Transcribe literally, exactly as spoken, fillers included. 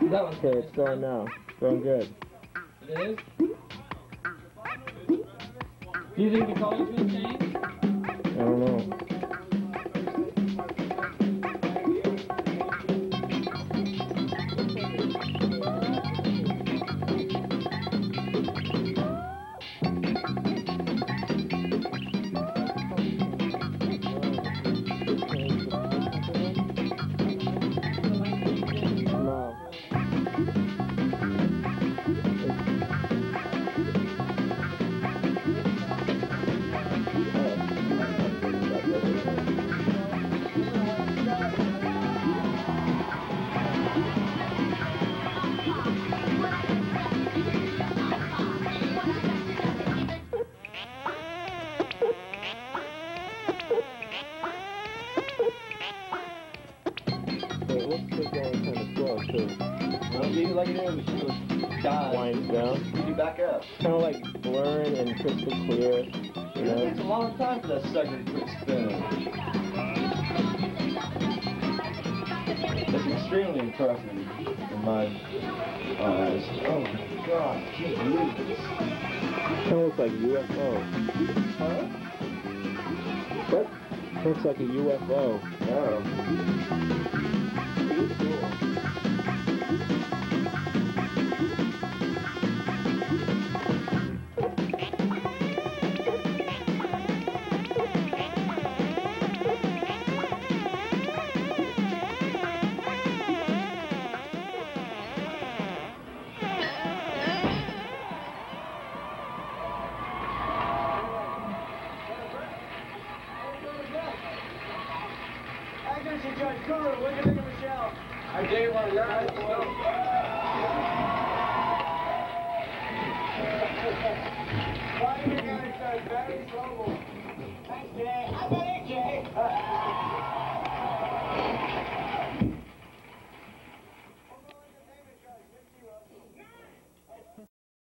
That one's Okay, it's going now. It's going good. It is? Do you think the color's gonna change? I don't know. It looks like going kind of slow too. Well, leave it like it is. She was dying. Winds down. You can back up. Kind of like blurring and crystal clear. You It know? takes a long time for that sucker to quit spinning. It's extremely impressive in my eyes. Oh my god, gee whiz. Kind of looks like U F O. Huh? What? Looks like a U F O. Oh. Pretty cool. I dare you want to